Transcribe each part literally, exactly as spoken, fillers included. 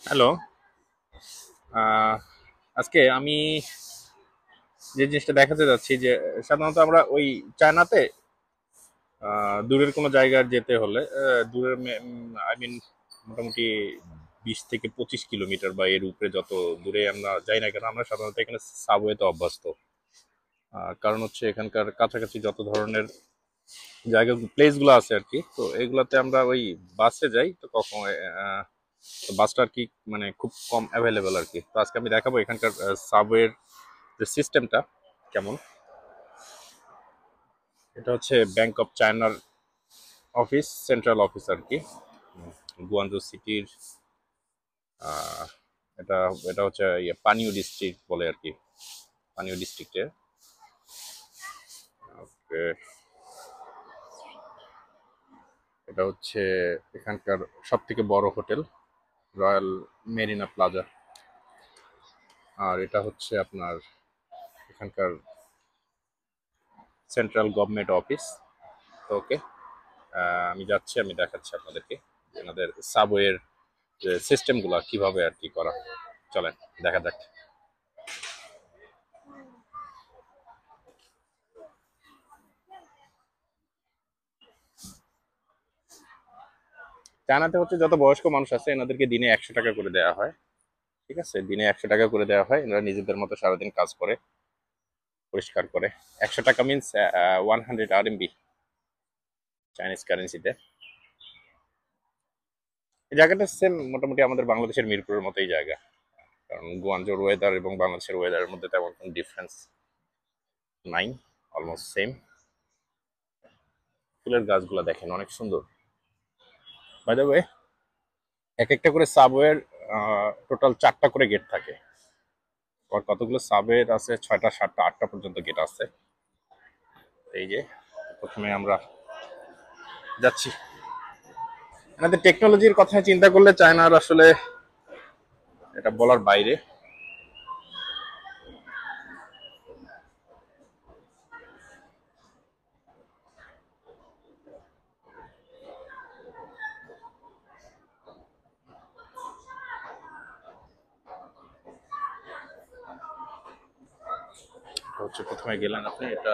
Hello. আহ, আজকে আমি যে জিনিসটা দেখাতে যাচ্ছি যে সাধারণত আমরা ওই চায়নাতে আহ, দূরের কোনো জায়গায় যেতে হলে আহ, দূরের আই মিন মোটামুটি বিশ থেকে পঁচিশ কিলোমিটার বা এর উপরে যত দূরে আমরা যাই না কেন আমরা সাধারণত এখানে সাবওয়েতে অভ্যস্ত। আহ, কারণ হচ্ছে এখানকার কাছাকাছি যত ধরনের জায়গা প্লেস গুলো আছে আর কি, তো এগুলাতে আমরা ওই বাসে যাই, তো কখন আহ, তো বাসটা আর কি মানে খুব কম অ্যাভেলেবেল আর কি। তো আজকে আমি দেখাবো এখানকার সাবওয়ের যে সিস্টেমটা কেমন। এটা হচ্ছে ব্যাংক অফ চায়নার অফিস, সেন্ট্রাল অফিস আর কি, গুয়ানজু সিটির। এটা এটা হচ্ছে ইয়ে পানিউ ডিস্ট্রিক্ট বলে আর কি, পানিউ ডিস্ট্রিক্টে। ওকে, এটা হচ্ছে এখানকার সব থেকে বড় হোটেল, রয়্যাল মেরিনা প্লাজা। আর এটা হচ্ছে আপনার এখানকার সেন্ট্রাল গভর্নমেন্ট অফিস। তো ওকে, আমি যাচ্ছি, আমি দেখাচ্ছি আপনাদেরকে এনাদের সাবওয়ের যে সিস্টেমগুলো কিভাবে আর কি করা। চলেন দেখা যাক। চায়নাতে হচ্ছে যত বয়স্ক মানুষ আছে এনাদেরকে দিনে একশো টাকা করে দেওয়া হয়। ঠিক আছে, দিনে একশো টাকা করে দেওয়া হয়, এনারা নিজেদের মতো সারাদিন কাজ করে পরিষ্কার করে। একশো টাকা means one hundred R M B Chinese কারেন্সিতে। এই জায়গাটা সেম মোটামুটি আমাদের বাংলাদেশের মিরপুরের মতোই জায়গা, কারণ গুয়াঞ্জোর ওয়েদার এবং বাংলাদেশের ওয়েদারের মধ্যে তেমন কোনো ডিফারেন্স নাই, অলমোস্ট সেম। ফুলের গাছগুলো দেখেন অনেক সুন্দর। বাই দ্য ওয়ে, এক একটা করে সাবওয়ের টোটাল চারটা করে গেট থাকে। আর কতগুলো সাবওয়ের আছে, ছয়টা সাতটা আটটা পর্যন্ত গেট আছে। এই যে প্রথমে আমরা যাচ্ছি। এনাদের টেকনোলজির কথা চিন্তা করলে চায়নার আসলে এটা বলার বাইরে। হচ্ছে প্রথমে গেলেন আপনি, এটা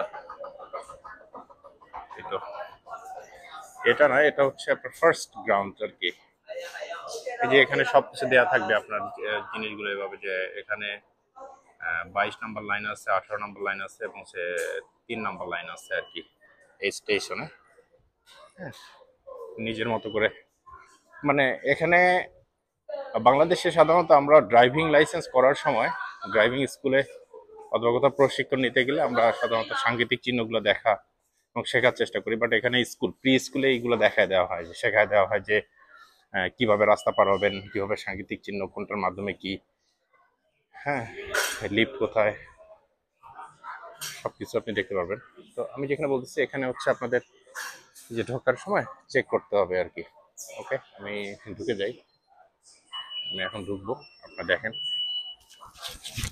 এটা এটা না, এটা হচ্ছে আপনার ফার্স্ট গ্রাউন্ড আর কি। এই যে এখানে সবকিছু দেওয়া থাকবে আপনার আহ, জিনিসগুলো এভাবে যে এখানে বাইশ নাম্বার লাইন আছে, আঠারো নাম্বার লাইন আছে এবং সে তিন নাম্বার লাইন আছে আর কি এই স্টেশনে। নিজের মতো করে মানে এখানে বাংলাদেশে সাধারণত আমরা ড্রাইভিং লাইসেন্স করার সময় ড্রাইভিং স্কুলে অথবা কোথাও প্রশিক্ষণ নিতে গেলে আমরা সাধারণত সাংকেতিক চিহ্নগুলো দেখা এবং শেখার চেষ্টা করি, বাট এখানে স্কুল প্রি স্কুলে এইগুলো দেখায় দেওয়া হয়, যে শেখায় দেওয়া হয় যে আহ, কিভাবে রাস্তা পার হবেন, কিভাবে সাংকেতিক চিহ্ন কোনটার মাধ্যমে কি, হ্যাঁ, লিফট কোথায়, সবকিছু আপনি দেখতে পারবেন। তো আমি যেখানে বলতেছি এখানে হচ্ছে আপনাদের যে ঢোকার সময় চেক করতে হবে আর কি। ওকে, আমি ঢুকে যাই, আমি এখন ঢুকবো, আপনারা দেখেন।